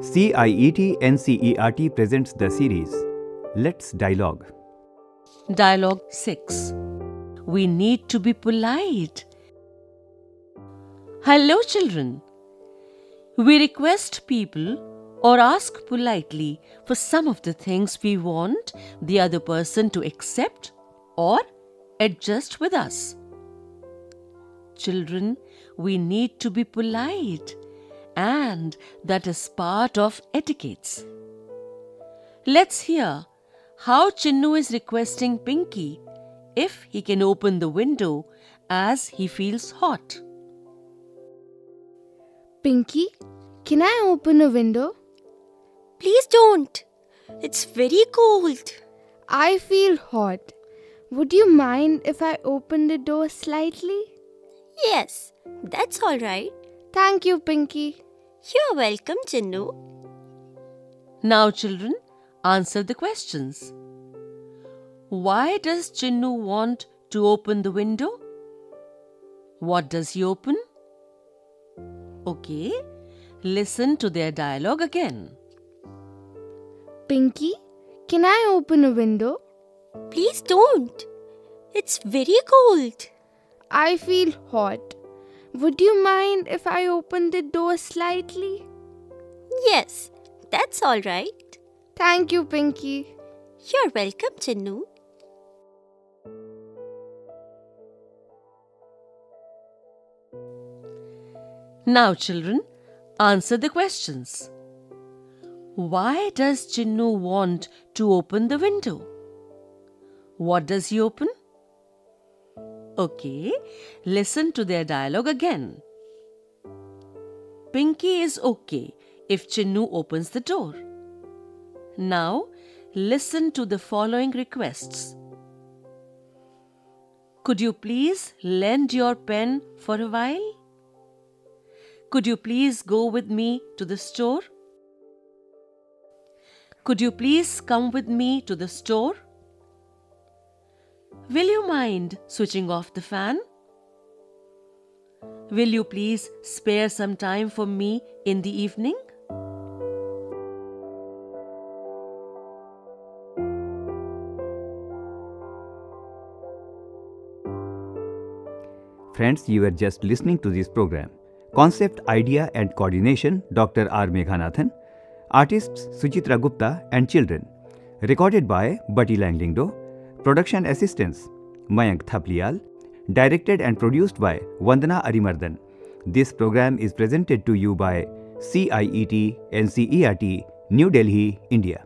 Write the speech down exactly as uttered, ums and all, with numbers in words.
C I E T N C E R T presents the series Let's Dialogue. Dialogue six. We need to be polite. Hello, children. We request people or ask politely for some of the things we want the other person to accept or adjust with us. Children, we need to be polite, and that is part of etiquettes. Let's hear how Chinnu is requesting Pinky if he can open the window as he feels hot. Pinky, can I open a window? Please don't. It's very cold. I feel hot. Would you mind if I open the door slightly? Yes, that's all right. Thank you, Pinky. You're welcome, Chinnu. Now, children, answer the questions. Why does Chinnu want to open the window? What does he open? Okay, listen to their dialogue again. Pinky, can I open a window? Please don't. It's very cold. I feel hot. Would you mind if I open the door slightly? Yes, that's all right. Thank you, Pinky. You're welcome, Chinnu. Now, children, answer the questions. Why does Chinnu want to open the window? What does he open? Okay, listen to their dialogue again. Pinky is okay if Chinnu opens the door. Now, listen to the following requests. Could you please lend your pen for a while? Could you please go with me to the store? Could you please come with me to the store? Will you mind switching off the fan? Will you please spare some time for me in the evening? Friends, you were just listening to this program. Concept, idea and coordination Doctor R. Meghanathan. Artists Suchitra Gupta and children. Recorded by Bati Langlingdo. Production assistants Mayank Thapliyal. Directed and produced by Vandana Arimardan. This program is presented to you by C I E T N C E R T, New Delhi, India.